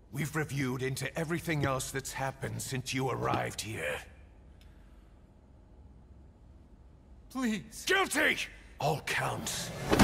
We've reviewed into everything else that's happened since you arrived here. Please. Guilty! All counts.